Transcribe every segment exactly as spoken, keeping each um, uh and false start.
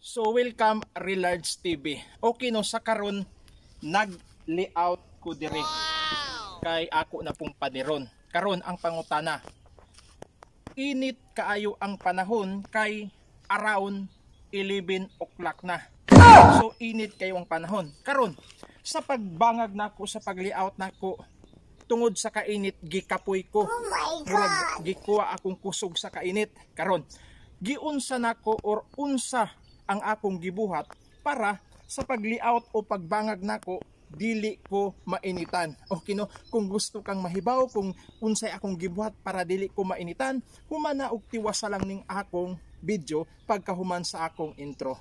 So welcome Relarge T V. Okay no, sa karon nag-layout ko dire kay ako na pong padiron. Karon ang pangutana. Init kaayo ang panahon kay around eleven o'clock na. So init kayo ang panahon. Karon sa pagbangag nako sa pag-layout nako tungod sa kainit gikapoy ko. Oh my God. Murag gikuha akong kusog sa kainit. Karon giunsa nako or unsa ang akong gibuhat para sa pag-layout o pagbangag nako dili ko mainitan. Okay no, kung gusto kang mahibaw kung unsay akong gibuhat para dili ko mainitan, humana og tiwasa lang ning akong video pagkahuman sa akong intro.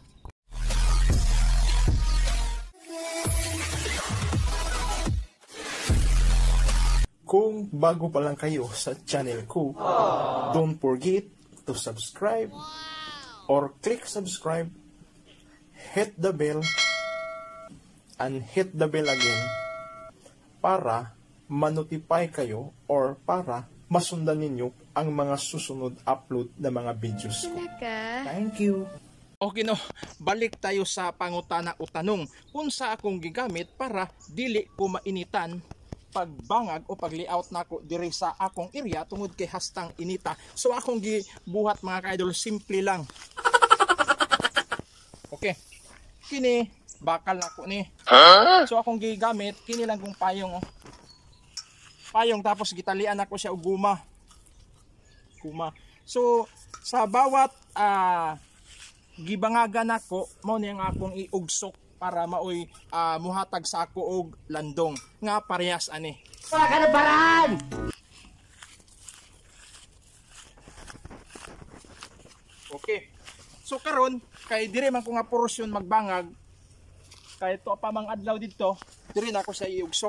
Kung bago pa lang kayo sa channel ko, aww, don't forget to subscribe or click subscribe, hit the bell, and hit the bell again para ma-notify kayo or para masundan ninyo ang mga susunod upload na mga videos ko. Thank you. Okay no, balik tayo sa pangutana o tanong. Unsa akong gigamit para dili ko mainitan pagbangag o pag-layout nako diri sa akong area tungod kay hastang inita. So akong gibuhat mga ka-idol, simple lang. Okay. Kini bakal nako ni. Huh? So akong gigamit kini lang kong payong oh. Payong tapos gitalian nako siya og guma. Guma. So sa bawat uh, gibangaga nako mao ni ang akong iugsok para maoy uh, muhatag sa ako og landong nga parehas ani. Wala ka na paraan! Okay. So karon kay dire man ko nga porosyon magbangag kay to pa mang adlaw didto, dire na ako sa iugsok.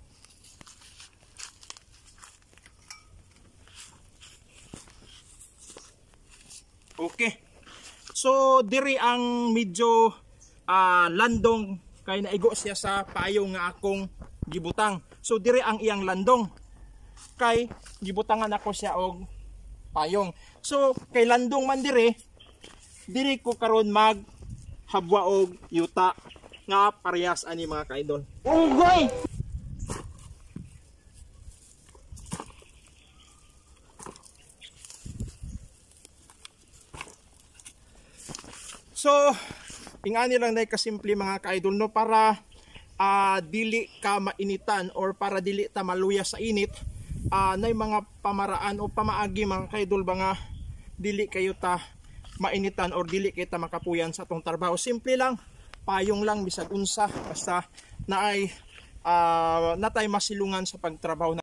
Okay. So dire ang medyo Uh, landong kay naigo siya sa payong nga akong gibutang. So dire ang iyang landong kay gibutangan ako siya og payong. So kay landong man dire, dire ko karon mag habwa og yuta nga parehas ani mga ka-idol. Unggoy! So ingani lang dahil kasimple mga ka-idol no, para uh, dili ka mainitan or para dili ta maluya sa init, uh, nay mga pamaraan o pamaagi mga ka-idol ba nga dili kayo ta mainitan or dili kayo ta makapuyan sa tong trabaho. Simple lang, payong lang bisag unsa basta naay uh, natay masilungan sa pagtrabaho na